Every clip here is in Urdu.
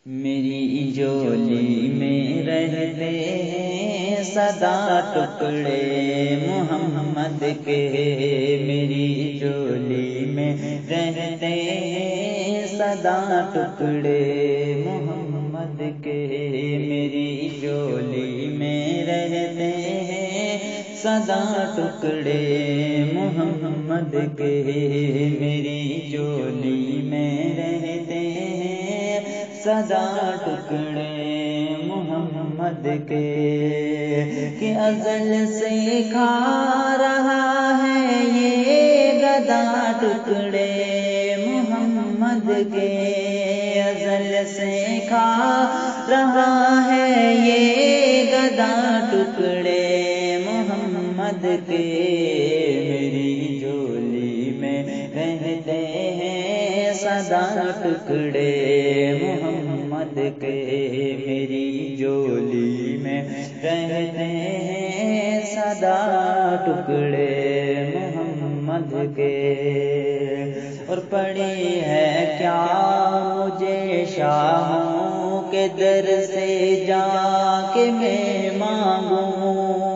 میری جولی میں رہتے ہیں سدا ٹکڑے محمد کے، میری جولی میں رہتے ہیں سدا ٹکڑے محمد کے، میری جولی میں رہتے ہیں سدا ٹکڑے محمد کے، میری جولی میں رہتے ہیں سدا ٹکڑے محمد کے، کہ ازل سے کھا رہا ہے یہ گدا ٹکڑے محمد کے، ازل سے کھا رہا ہے یہ گدا ٹکڑے محمد کے، میری جولی میں رہتے ہیں سدا ٹکڑے محمد کے، میری جولی میں رہتے ہیں سدا ٹکڑے محمد کے، اور پڑی ہے کیا مجھے شاہوں کے در سے جا کے میں مانگوں،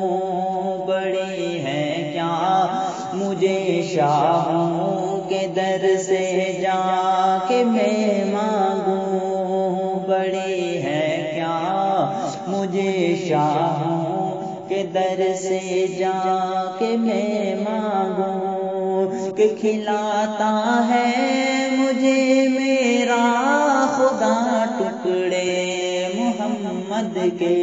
بڑی ہے کیا مجھے شاہوں کے در سے جا کے میں مانگوں، بڑی ہے کیا مجھے شاہوں کے در سے جا کے میں مانگوں، کہ کھلاتا ہے مجھے میرا خدا ٹکڑے محمد کے،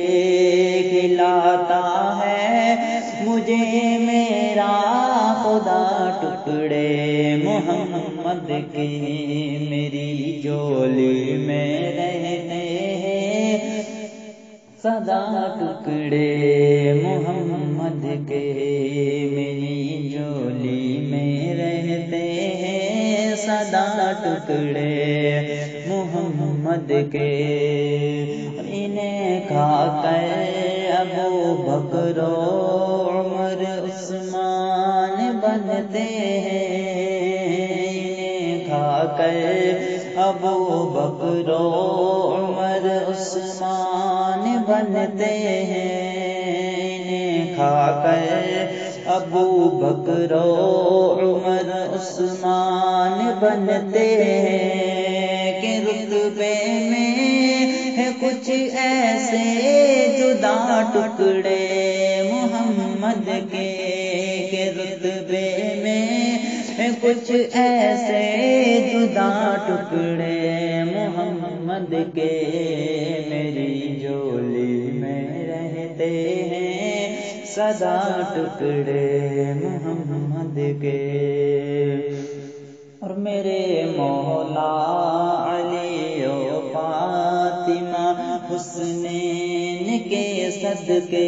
کھلاتا ہے مجھے میرا خدا ٹکڑے محمد کے، میری جولی میں رہتے ہیں سدا ٹکڑے محمد کے، میری جولی میں رہتے ہیں سدا ٹکڑے محمد کے، انہیں کھا کر ابو بکر و عمر عثمان بنتے ہیں، انہیں کھا کر ابو بکر و عمر عثمان بنتے ہیں، انہیں کھا کر ابو بکر و عمر عثمان بنتے ہیں، کہ رتبے میں ہے کچھ ایسے جدا ٹکڑے محمد کے، کہ رتبے میں ہے کچھ ایسے جدا ٹکڑے محمد کے، میری جولی میں رہتے ہیں سدا ٹکڑے محمد کے، اور میرے مولا علی و فاطمہ حسنین کے صدقے،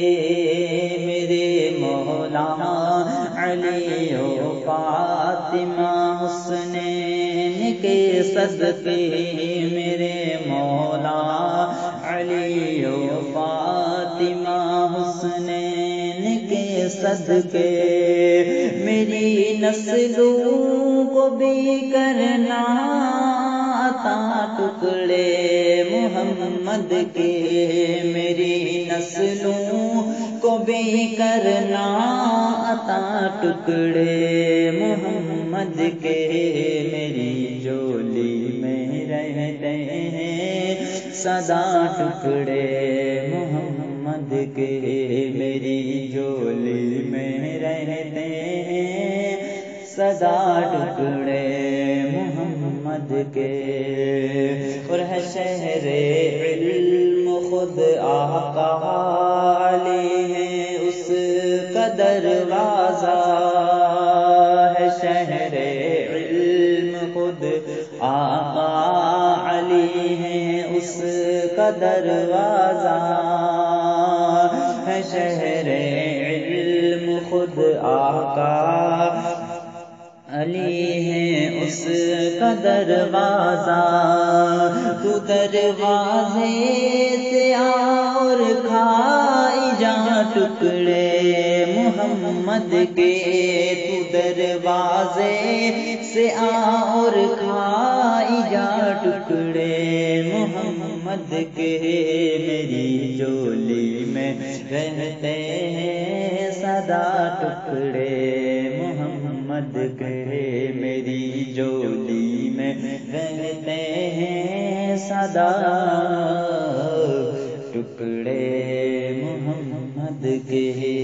میرے مولا علی و فاطمہ حسنین کے صدقے، میرے مولا علی و فاطمہ حسنین کے صدقے، میری نسلوں کو بھی کرنا عطا ٹکڑے محمد کے، میری نسلوں کو بھی کرنا عطا ٹکڑے محمد کے، میری جولی میں رہتے ہیں سدا ٹکڑے محمد کے، میری جولی میں رہتے ہیں سدا ٹکڑے محمد کے، اور ہے شہر علم خود آقا علی ہے اس کا دروازہ، ہے شہر علم خود آقا علی ہے اس کا دروازہ، ہے شہر علم خود آقا علی ہے اس کا دروازہ، تو دروازے سے اور کھائی جا ٹکڑے محمد کے، تو دروازے سے اور کھائی جا ٹکڑے محمد کے میری جولی میں رہتے ہیں سدا ٹکڑے محمد کے میری جولی میں رہتے ہیں سدا ٹکڑے محمد کے